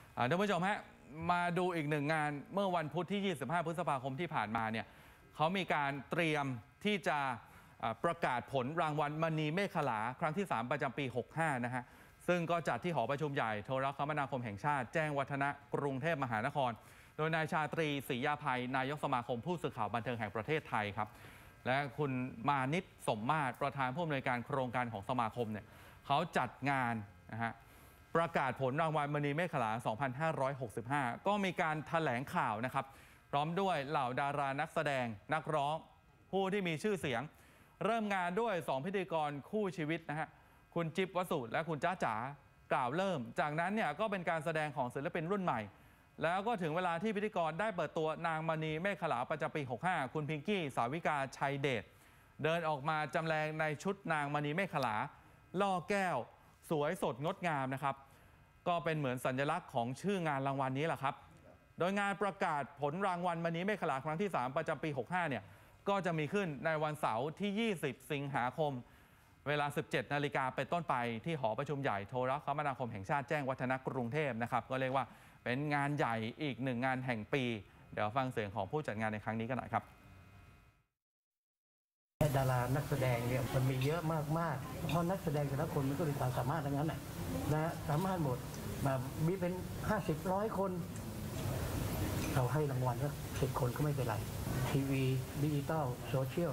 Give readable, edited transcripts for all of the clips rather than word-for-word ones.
ท่านผู้ชมฮะมาดูอีกหนึ่งงานเมื่อวันพุธที่ 25 พฤษภาคมที่ผ่านมาเนี่ยเขามีการเตรียมที่จะประกาศผลรางวัลมณีเมฆขลาครั้งที่ 3 ประจำปี 65 นะฮะซึ่งก็จัดที่หอประชุมใหญ่โทรคมนาคมแห่งชาติแจ้งวัฒนะกรุงเทพมหานครโดยนายชาตรีศรียาภัยนายกสมาคมผู้สื่อข่าวบันเทิงแห่งประเทศไทยครับและคุณมานิตสมมาตรประธานผู้อำนวยการโครงการของสมาคมเนี่ยเขาจัดงานนะฮะประกาศผลรางวัลมณีเมฆขลา 2565 ก็มีการแถลงข่าวนะครับพร้อมด้วยเหล่าดารานักแสดงนักร้องผู้ที่มีชื่อเสียงเริ่มงานด้วย 2 พิธีกรคู่ชีวิตนะฮะคุณจิ๊บวสุและคุณจ้าจ๋ากล่าวเริ่มจากนั้นเนี่ยก็เป็นการแสดงของศิลปินรุ่นใหม่แล้วก็ถึงเวลาที่พิธีกรได้เปิดตัวนางมณีเมฆขลาประจำปี 65 คุณพิงกี้สาวิกาชัยเดชเดินออกมาจำแรงในชุดนางมณีเมฆขลาล่อแก้วสวยสดงดงามนะครับก็เป็นเหมือนสัญลักษณ์ของชื่องานรางวัลนี้แหละครับโดยงานประกาศผลรางวัลมณีเมฆขลาครั้งที่ 3 ประจำปี 65 เนี่ยก็จะมีขึ้นในวันเสาร์ที่ 20 สิงหาคมเวลา 17 นาฬิกาเป็นต้นไปที่หอประชุมใหญ่โทรคมนาคมแห่งชาติแจ้งวัฒนะกรุงเทพนะครับก็เรียกว่าเป็นงานใหญ่อีกหนึ่งงานแห่งปีเดี๋ยวฟังเสียงของผู้จัดงานในครั้งนี้กันหน่อยครับดารานักแสดงเนี่ยมันมีเยอะมากๆเพราะนักแสดงแต่ละคนมันก็มีความสามารถทั้งนั้นนะสามารถหมดแบบมีเป็น50-100 คนเราให้รางวัลสัก10 คนก็ไม่เป็นไรทีวีดิจิตอลโซเชียล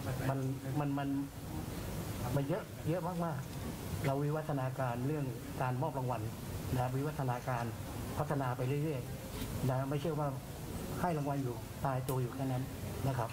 มันเยอะมากๆเราวิวัฒนาการเรื่องการมอบรางวัลนะวิวัฒนาการพัฒนาไปเรื่อยๆนะไม่ใช่ว่าให้รางวัลอยู่ตายตัวอยู่แค่นั้นนะครับ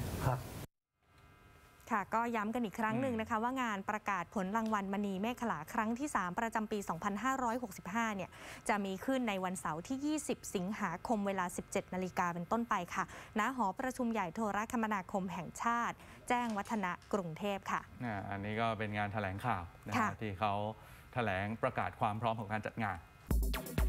ค่ะก็ย้ำกันอีกครั้งหนึ่งนะคะว่างานประกาศผลรางวัลมณีเมฆขลาครั้งที่ 3 ประจำปี 2565 เนี่ยจะมีขึ้นในวันเสาร์ที่ 20 สิงหาคมเวลา 17 นาฬิกาเป็นต้นไปค่ะณหอประชุมใหญ่โทรคมนาคมแห่งชาติแจ้งวัฒนะกรุงเทพค่ะอันนี้ก็เป็นงานแถลงข่าวที่เขาแถลงประกาศความพร้อมของการจัดงาน